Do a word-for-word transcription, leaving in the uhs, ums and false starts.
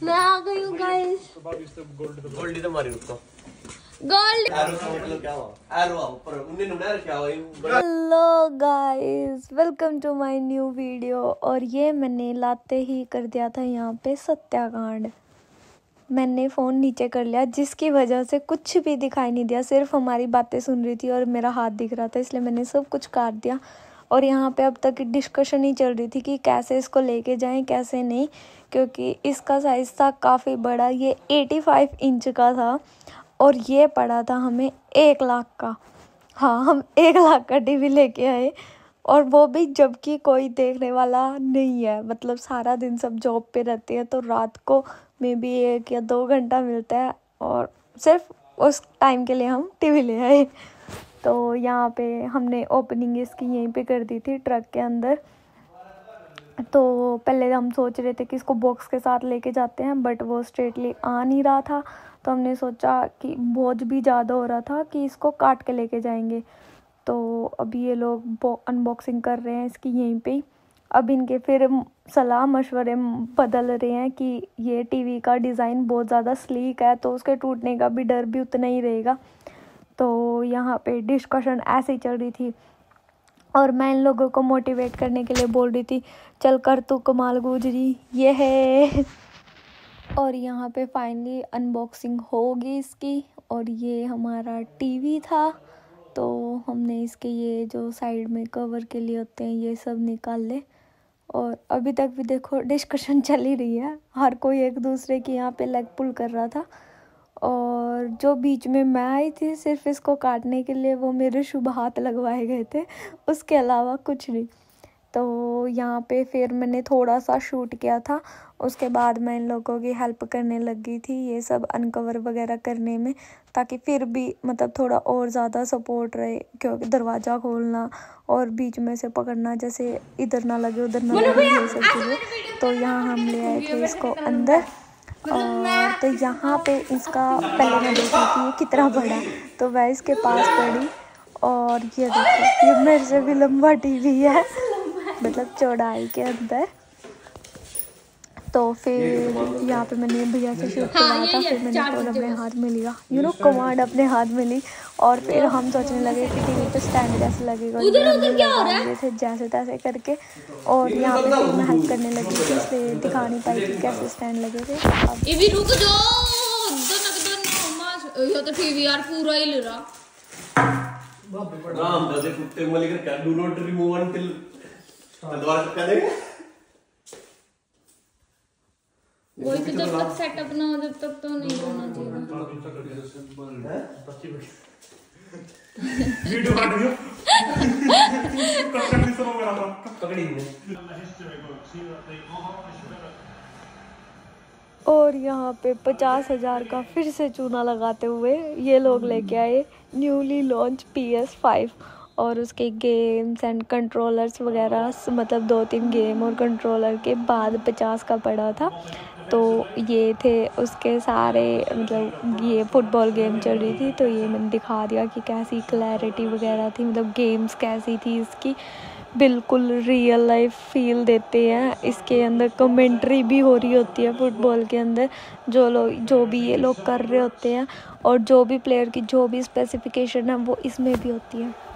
मैं आ गई हूँ गाइस। गोल्डी तो मारी उसको। गोल्ड। एरो का मतलब क्या हुआ? एरो ऊपर उन्हें नुना क्या हुआ? Hello guys, welcome to my new video. और ये मैंने लाते ही कर दिया था यहाँ पे सत्याकांड। मैंने फ़ोन नीचे कर लिया जिसकी वजह से कुछ भी दिखाई नहीं दिया, सिर्फ हमारी बातें सुन रही थी और मेरा हाथ दिख रहा था, इसलिए मैंने सब कुछ काट दिया। और यहाँ पे अब तक डिस्कशन ही चल रही थी कि कैसे इसको लेके जाएं कैसे नहीं, क्योंकि इसका साइज़ था काफ़ी बड़ा। ये पचासी इंच का था और ये पड़ा था हमें एक लाख का। हाँ, हम एक लाख का टीवी लेके आए, और वो भी जबकि कोई देखने वाला नहीं है। मतलब सारा दिन सब जॉब पे रहते हैं, तो रात को में भी एक या दो घंटा मिलता है, और सिर्फ उस टाइम के लिए हम टीवी ले आए। तो यहाँ पे हमने ओपनिंग इसकी यहीं पे कर दी थी ट्रक के अंदर। तो पहले हम सोच रहे थे कि इसको बॉक्स के साथ लेके जाते हैं, बट वो स्ट्रेटली आ नहीं रहा था। तो हमने सोचा कि बोझ भी ज़्यादा हो रहा था कि इसको काट के लेके जाएंगे। तो अभी ये लोग अनबॉक्सिंग कर रहे हैं इसकी यहीं पे ही। अब इनके फिर सलाह मशवरे बदल रहे हैं कि ये टीवी का डिज़ाइन बहुत ज़्यादा स्लीक है, तो उसके टूटने का भी डर भी उतना ही रहेगा। तो यहाँ पे डिस्कशन ऐसे ही चल रही थी, और मैं इन लोगों को मोटिवेट करने के लिए बोल रही थी, चल कर तू कमाल गुजरी ये है। और यहाँ पे फाइनली अनबॉक्सिंग होगी इसकी। और ये हमारा टीवी था, तो हमने इसके ये जो साइड में कवर के लिए होते हैं ये सब निकाल ले। और अभी तक भी देखो डिस्कशन चल ही रही है, हर कोई एक दूसरे की यहाँ पे लेग पुल कर रहा था। और जो बीच में मैं आई थी सिर्फ इसको काटने के लिए, वो मेरे शुभ हाथ लगवाए गए थे, उसके अलावा कुछ नहीं। तो यहाँ पे फिर मैंने थोड़ा सा शूट किया था, उसके बाद मैं इन लोगों की हेल्प करने लगी थी ये सब अनकवर वगैरह करने में, ताकि फिर भी मतलब थोड़ा और ज़्यादा सपोर्ट रहे। क्योंकि दरवाज़ा खोलना और बीच में से पकड़ना, जैसे इधर ना लगे उधर ना लगे, ये सब चीज़ें। तो यहाँ हम ले आए थे इसको अंदर। और तो यहाँ पे इसका पहले मैं देखी थी ये कितना बड़ा, तो मैं इसके पास पड़ी, और ये देखो ये मेरे से भी लंबा टीवी है, मतलब चौड़ाई के अंदर। तो फिर यहाँ पे मैंने भैया से शूट करवाया था, फिर मैंने फ़ोन अपने हाथ में लिया, यू नो कमांड अपने हाथ में ली। और फिर हम सोचने लगे कि टीवी पे स्टैंड कैसे लगेगा, लगे थे जैसे तैसे करके। और यहाँ पे फिर मैं हेल्प करने लगी थी, इसलिए दिखा नहीं पाई कि कैसे स्टैंड लगे थे। ये रुक जाओ, ये तो टीवी यार पूरा ही ले रहा। नाम दे कुत्ते मलिक क्या डू नॉट रिमूव अंटिल दोबारा कर देंगे। वही तो जब तक सेटअप ना हो जब तक तो नहीं होना चाहिए। वीडियो काट दियो कट सब मेरा पकड़ी ने। और यहाँ पे पचास हजार का फिर से चूना लगाते हुए ये लोग लेके आए newly launch P S five, और उसके गेम्स एंड कंट्रोलर्स वगैरह, मतलब दो तीन गेम और कंट्रोलर के बाद पचास का पड़ा था। तो ये थे उसके सारे, मतलब ये फुटबॉल गेम चल रही थी, तो ये मैंने दिखा दिया कि कैसी क्लैरिटी वगैरह थी, मतलब गेम्स कैसी थी इसकी, बिल्कुल रियल लाइफ फील देते हैं। इसके अंदर कमेंट्री भी हो रही होती है फुटबॉल के अंदर, जो लोग जो भी ये लोग कर रहे होते हैं, और जो भी प्लेयर की जो भी स्पेसिफिकेशन है वो इसमें भी होती है।